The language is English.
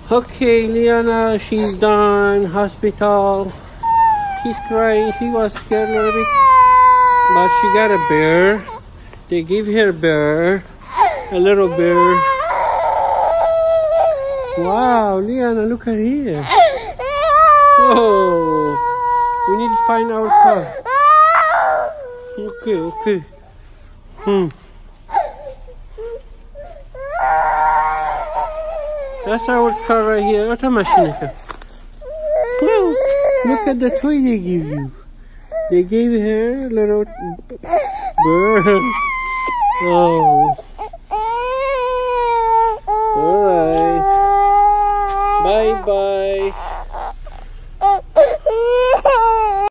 Okay, Liana, she's done. Hospital. She's crying. She was scared a little bit. But she got a bear. They gave her a bear. A little bear. Wow, Liana, look at here. Whoa. We need to find our car. Okay. That's our car right here. What a machine. Look at the toy they give you. They gave her a little bird. Oh. Alright. Bye-bye.